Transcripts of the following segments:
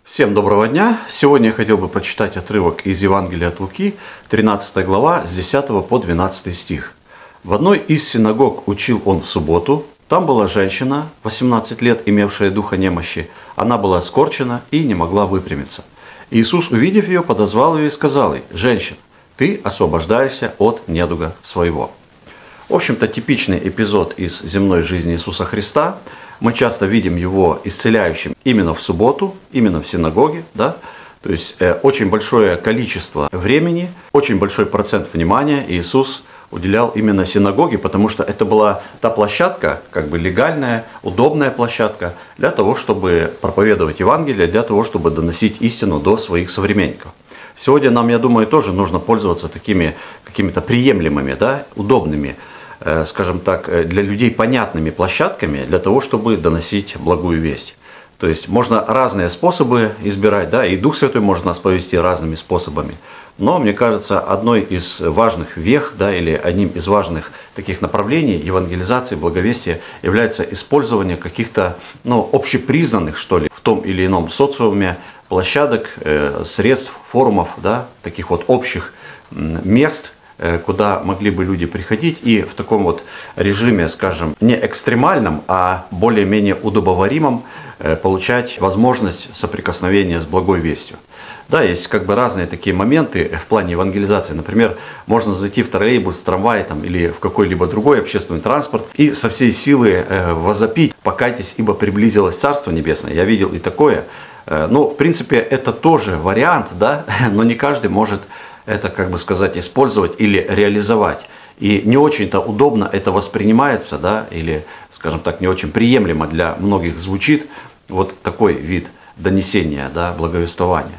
Всем доброго дня! Сегодня я хотел бы прочитать отрывок из Евангелия от Луки, 13 глава, с 10 по 12 стих. В одной из синагог учил он в субботу. Там была женщина, 18 лет, имевшая духа немощи. Она была скорчена и не могла выпрямиться. Иисус, увидев ее, подозвал ее и сказал ей: «Женщина, ты освобождаешься от недуга своего». В общем-то, типичный эпизод из земной жизни Иисуса Христа. Мы часто видим его исцеляющим именно в субботу, именно в синагоге. Да? То есть очень большое количество времени, очень большой процент внимания Иисус уделял именно синагоге, потому что это была та площадка, как бы легальная, удобная площадка для того, чтобы проповедовать Евангелие, для того, чтобы доносить истину до своих современников. Сегодня нам, я думаю, тоже нужно пользоваться такими какими-то приемлемыми, да, удобными, скажем так, для людей понятными площадками для того, чтобы доносить благую весть. То есть можно разные способы избирать, да, и Дух Святой может нас повести разными способами. Но, мне кажется, одной из важных вех, да, или одним из важных таких направлений евангелизации, благовестия является использование каких-то, общепризнанных, что ли, в том или ином социуме площадок, средств, форумов, да, таких вот общих мест, куда могли бы люди приходить и в таком вот режиме, скажем, не экстремальном, а более-менее удобоваримом получать возможность соприкосновения с благой вестью. Да, есть как бы разные такие моменты в плане евангелизации. Например, можно зайти в троллейбус, трамвай там, или в какой-либо другой общественный транспорт и со всей силы возопить: «Покайтесь, ибо приблизилось Царство Небесное». Я видел и такое. В принципе, это тоже вариант, да, но не каждый может это, как бы сказать, использовать или реализовать. И не очень-то удобно это воспринимается, да, или, скажем так, не очень приемлемо для многих звучит вот такой вид донесения, да, благовествования.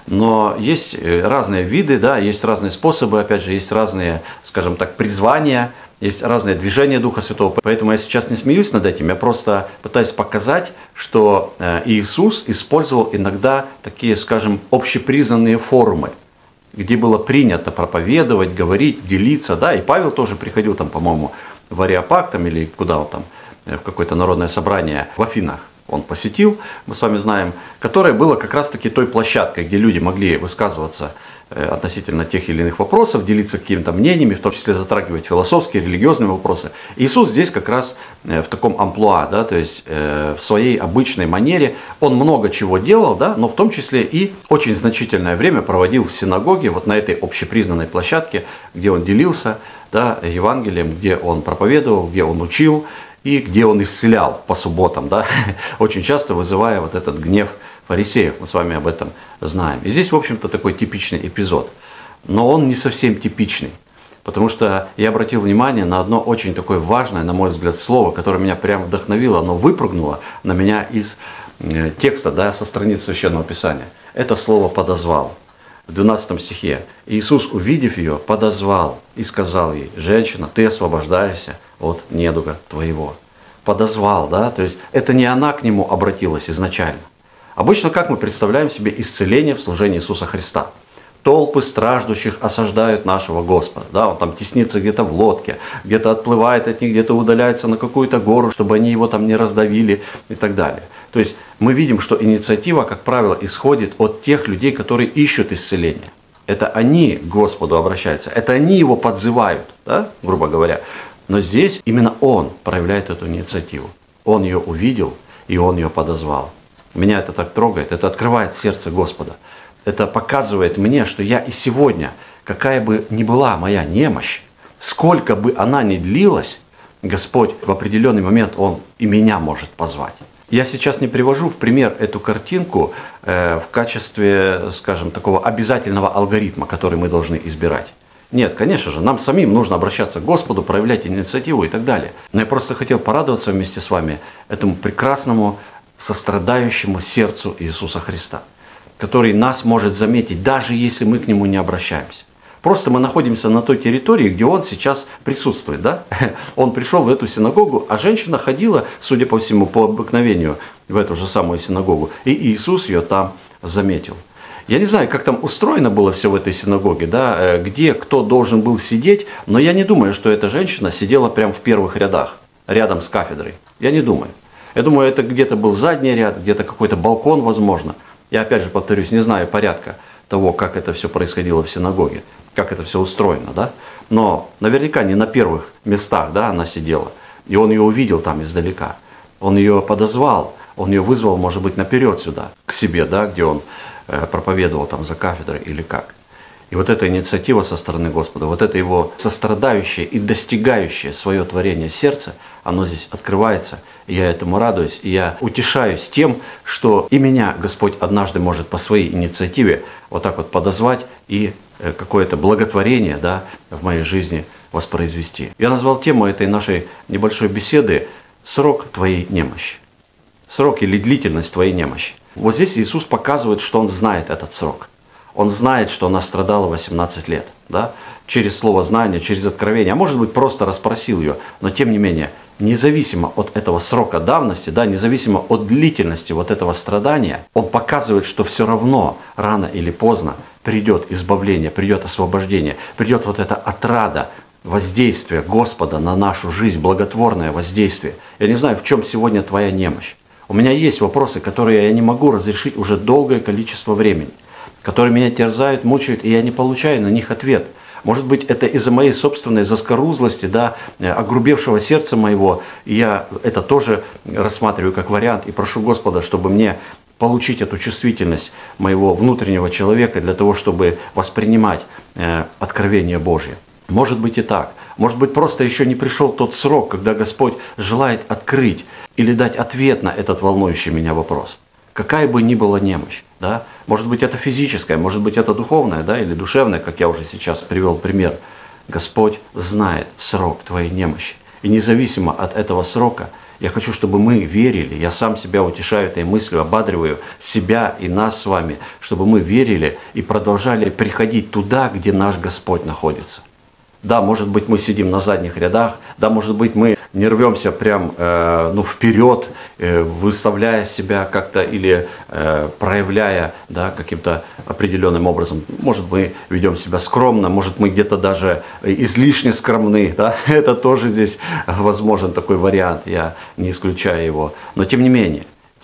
Но есть разные виды, да, есть разные способы, опять же, есть разные, скажем так, призвания, есть разные движения Духа Святого. Поэтому я сейчас не смеюсь над этим, я просто пытаюсь показать, что Иисус использовал иногда такие, скажем, общепризнанные форумы, где было принято проповедовать, говорить, делиться, да, и Павел тоже приходил там, по-моему, в Ареопаг там, или куда он там, в какое-то народное собрание в Афинах он посетил, мы с вами знаем, которое было как раз-таки той площадкой, где люди могли высказываться относительно тех или иных вопросов, делиться какими-то мнениями, в том числе затрагивать философские, религиозные вопросы. Иисус здесь как раз в таком амплуа, да, то есть в своей обычной манере, он много чего делал, да, но в том числе и очень значительное время проводил в синагоге, вот на этой общепризнанной площадке, где он делился, да, Евангелием, где он проповедовал, где он учил и где он исцелял по субботам, да, очень часто вызывая вот этот гнев фарисеев, мы с вами об этом знаем. И здесь, в общем-то, такой типичный эпизод. Но он не совсем типичный, потому что я обратил внимание на одно очень такое важное, на мой взгляд, слово, которое меня прямо вдохновило, оно выпрыгнуло на меня из текста, да, со страниц Священного Писания. Это слово «подозвал». В 12 стихе. «Иисус, увидев ее, подозвал и сказал ей: женщина, ты освобождаешься от недуга твоего». Подозвал, да, то есть это не она к нему обратилась изначально. Обычно как мы представляем себе исцеление в служении Иисуса Христа? Толпы страждущих осаждают нашего Господа. Да, он там теснится где-то в лодке, где-то отплывает от них, где-то удаляется на какую-то гору, чтобы они его там не раздавили и так далее. То есть мы видим, что инициатива, как правило, исходит от тех людей, которые ищут исцеления. Это они к Господу обращаются, это они его подзывают, да, грубо говоря. Но здесь именно он проявляет эту инициативу. Он ее увидел и он ее подозвал. Меня это так трогает, это открывает сердце Господа. Это показывает мне, что я и сегодня, какая бы ни была моя немощь, сколько бы она ни длилась, Господь в определенный момент Он и меня может позвать. Я сейчас не привожу в пример эту картинку в качестве, скажем, такого обязательного алгоритма, который мы должны избирать. Нет, конечно же, нам самим нужно обращаться к Господу, проявлять инициативу и так далее. Но я просто хотел порадоваться вместе с вами этому прекрасному, сострадающему сердцу Иисуса Христа, который нас может заметить, даже если мы к Нему не обращаемся. Просто мы находимся на той территории, где Он сейчас присутствует. Да? Он пришел в эту синагогу, а женщина ходила, судя по всему, по обыкновению в эту же самую синагогу, и Иисус ее там заметил. Я не знаю, как там устроено было все в этой синагоге, да, где кто должен был сидеть, но я не думаю, что эта женщина сидела прямо в первых рядах, рядом с кафедрой. Я не думаю. Я думаю, это где-то был задний ряд, где-то какой-то балкон, возможно. Я опять же повторюсь, не знаю порядка того, как это все происходило в синагоге, как это все устроено, да? Но наверняка не на первых местах, да, она сидела. И он ее увидел там издалека. Он ее подозвал, он ее вызвал, может быть, наперед сюда, к себе, да, где он проповедовал там за кафедрой или как. И вот эта инициатива со стороны Господа, вот это его сострадающее и достигающее свое творение сердце, оно здесь открывается, и я этому радуюсь, и я утешаюсь тем, что и меня Господь однажды может по своей инициативе вот так вот подозвать и какое-то благотворение, да, в моей жизни воспроизвести. Я назвал тему этой нашей небольшой беседы «Срок твоей немощи». Срок или длительность твоей немощи. Вот здесь Иисус показывает, что Он знает этот срок. Он знает, что она страдала 18 лет, да? Через слово знания, через откровение. А может быть, просто расспросил ее. Но тем не менее, независимо от этого срока давности, да, независимо от длительности вот этого страдания, он показывает, что все равно рано или поздно придет избавление, придет освобождение, придет вот эта отрада, воздействие Господа на нашу жизнь, благотворное воздействие. Я не знаю, в чем сегодня твоя немощь. У меня есть вопросы, которые я не могу разрешить уже долгое количество времени, которые меня терзают, мучают, и я не получаю на них ответ. Может быть, это из-за моей собственной заскорузлости, да, огрубевшего сердца моего, и я это тоже рассматриваю как вариант, и прошу Господа, чтобы мне получить эту чувствительность моего внутреннего человека для того, чтобы воспринимать откровение Божье. Может быть и так. Может быть, просто еще не пришел тот срок, когда Господь желает открыть или дать ответ на этот волнующий меня вопрос. Какая бы ни была немощь, да? Может быть, это физическая, может быть, это духовная, да, или душевная, как я уже сейчас привел пример. Господь знает срок твоей немощи. И независимо от этого срока, я хочу, чтобы мы верили, я сам себя утешаю этой мыслью, ободриваю себя и нас с вами, чтобы мы верили и продолжали приходить туда, где наш Господь находится. Да, может быть, мы сидим на задних рядах, да, может быть, мы не рвемся прям вперед, выставляя себя как-то или проявляя, да, каким-то определенным образом. Может, мы ведем себя скромно, может, мы где-то даже излишне скромны. Да? Это тоже здесь возможен такой вариант, я не исключаю его. Но тем не менее,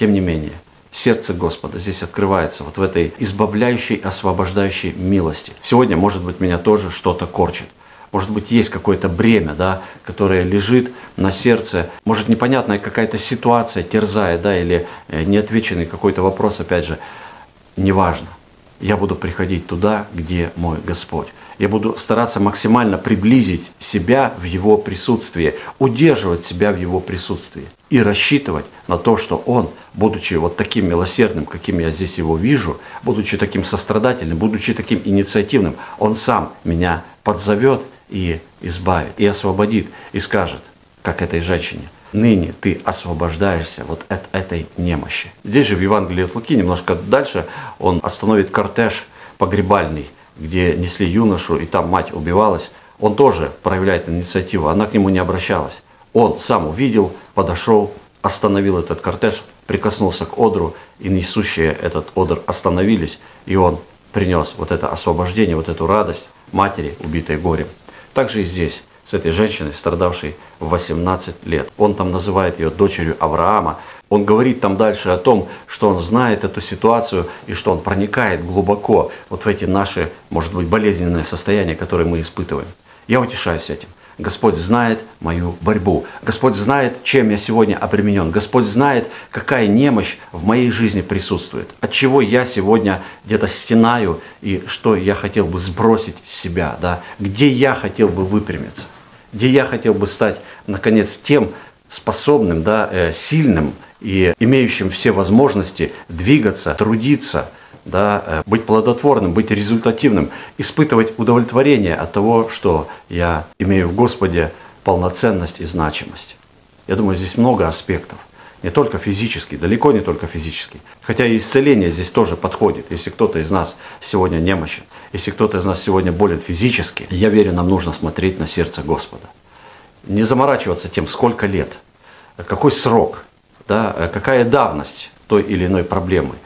сердце Господа здесь открывается вот в этой избавляющей, освобождающей милости. Сегодня, может быть, меня тоже что-то корчит. Может быть, есть какое-то бремя, да, которое лежит на сердце. Может, непонятная какая-то ситуация терзает, да, или неотвеченный какой-то вопрос, опять же. Неважно. Я буду приходить туда, где мой Господь. Я буду стараться максимально приблизить себя в Его присутствии, удерживать себя в Его присутствии и рассчитывать на то, что Он, будучи вот таким милосердным, каким я здесь Его вижу, будучи таким сострадательным, будучи таким инициативным, Он сам меня подзовет и избавит, и освободит, и скажет, как этой женщине: ныне ты освобождаешься вот от этой немощи. Здесь же в Евангелии от Луки, немножко дальше, он остановит кортеж погребальный, где несли юношу, и там мать убивалась. Он тоже проявляет инициативу, она к нему не обращалась. Он сам увидел, подошел, остановил этот кортеж, прикоснулся к одру, и несущие этот одр остановились, и он принес вот это освобождение, вот эту радость матери, убитой горем. Также и здесь, с этой женщиной, страдавшей в 18 лет. Он там называет ее дочерью Авраама. Он говорит там дальше о том, что он знает эту ситуацию и что он проникает глубоко вот в эти наши, может быть, болезненные состояния, которые мы испытываем. Я утешаюсь этим. Господь знает мою борьбу. Господь знает, чем я сегодня обременен. Господь знает, какая немощь в моей жизни присутствует. От чего я сегодня где-то стенаю и что я хотел бы сбросить с себя. Да? Где я хотел бы выпрямиться. Где я хотел бы стать, наконец, тем способным, да, сильным и имеющим все возможности двигаться, трудиться, да, быть плодотворным, быть результативным, испытывать удовлетворение от того, что я имею в Господе полноценность и значимость. Я думаю, здесь много аспектов. Не только физический, далеко не только физический. Хотя и исцеление здесь тоже подходит. Если кто-то из нас сегодня немощен, если кто-то из нас сегодня болен физически, я верю, нам нужно смотреть на сердце Господа. Не заморачиваться тем, сколько лет, какой срок, да, какая давность той или иной проблемы.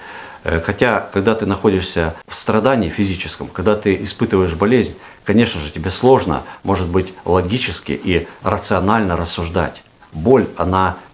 Хотя, когда ты находишься в страдании физическом, когда ты испытываешь болезнь, конечно же, тебе сложно, может быть, логически и рационально рассуждать. Боль, она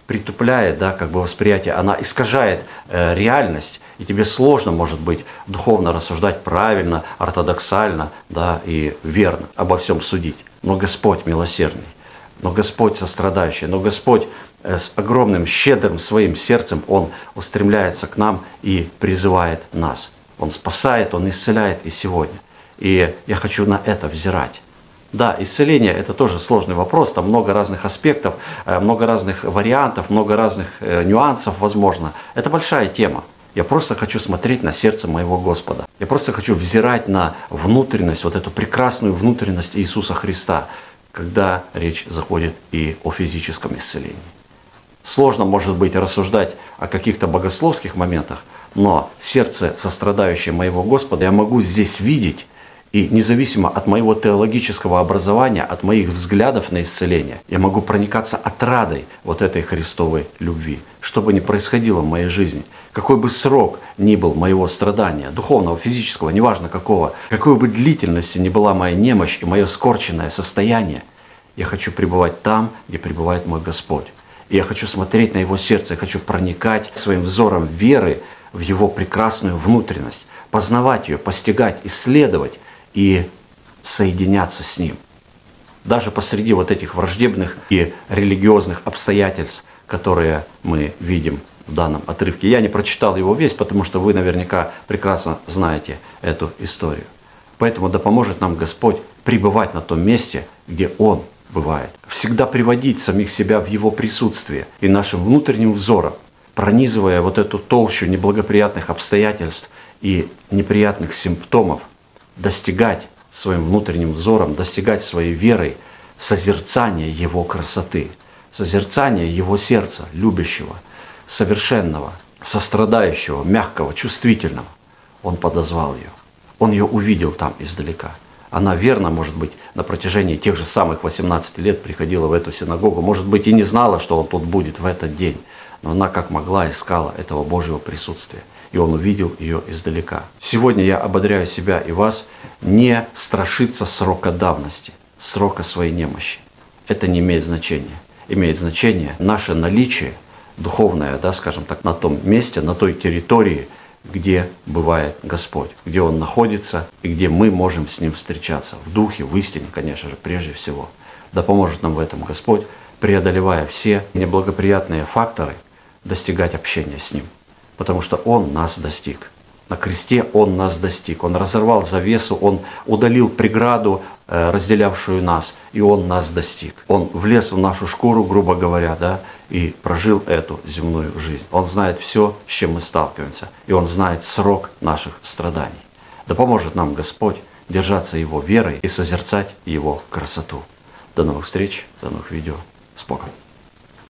притупляет, да, как бы восприятие, она искажает реальность, и тебе сложно, может быть, духовно рассуждать правильно, ортодоксально, да, и верно, обо всем судить. Но Господь милосердный, но Господь сострадающий, но Господь с огромным, щедрым своим сердцем, Он устремляется к нам и призывает нас. Он спасает, Он исцеляет и сегодня. И я хочу на это взирать. Да, исцеление – это тоже сложный вопрос, там много разных аспектов, много разных вариантов, много разных нюансов, возможно. Это большая тема. Я просто хочу смотреть на сердце моего Господа. Я просто хочу взирать на внутренность, вот эту прекрасную внутренность Иисуса Христа, когда речь заходит и о физическом исцелении. Сложно, может быть, рассуждать о каких-то богословских моментах, но сердце сострадающее моего Господа я могу здесь видеть. И независимо от моего теологического образования, от моих взглядов на исцеление, я могу проникаться отрадой вот этой Христовой любви. Что бы ни происходило в моей жизни, какой бы срок ни был моего страдания, духовного, физического, неважно какого, какой бы длительности ни была моя немощь и мое скорченное состояние, я хочу пребывать там, где пребывает мой Господь. И я хочу смотреть на Его сердце, я хочу проникать своим взором веры в Его прекрасную внутренность, познавать ее, постигать, исследовать, и соединяться с Ним. Даже посреди вот этих враждебных и религиозных обстоятельств, которые мы видим в данном отрывке. Я не прочитал его весь, потому что вы наверняка прекрасно знаете эту историю. Поэтому да поможет нам Господь пребывать на том месте, где Он бывает. Всегда приводить самих себя в Его присутствие и нашим внутренним взором, пронизывая вот эту толщу неблагоприятных обстоятельств и неприятных симптомов, достигать своим внутренним взором, достигать своей верой созерцания Его красоты, созерцания Его сердца, любящего, совершенного, сострадающего, мягкого, чувствительного. Он подозвал ее. Он ее увидел там издалека. Она верно, может быть, на протяжении тех же самых 18 лет приходила в эту синагогу, может быть, и не знала, что он тут будет в этот день, но она как могла искала этого Божьего присутствия. И он увидел ее издалека. Сегодня я ободряю себя и вас не страшиться срока давности, срока своей немощи. Это не имеет значения. Имеет значение наше наличие духовное, да, скажем так, на том месте, на той территории, где бывает Господь, где Он находится и где мы можем с Ним встречаться. В духе, в истине, конечно же, прежде всего. Да поможет нам в этом Господь, преодолевая все неблагоприятные факторы, достигать общения с Ним. Потому что Он нас достиг. На кресте Он нас достиг. Он разорвал завесу, Он удалил преграду, разделявшую нас, и Он нас достиг. Он влез в нашу шкуру, грубо говоря, да, и прожил эту земную жизнь. Он знает все, с чем мы сталкиваемся, и Он знает срок наших страданий. Да поможет нам Господь держаться Его верой и созерцать Его красоту. До новых встреч, до новых видео. С Богом.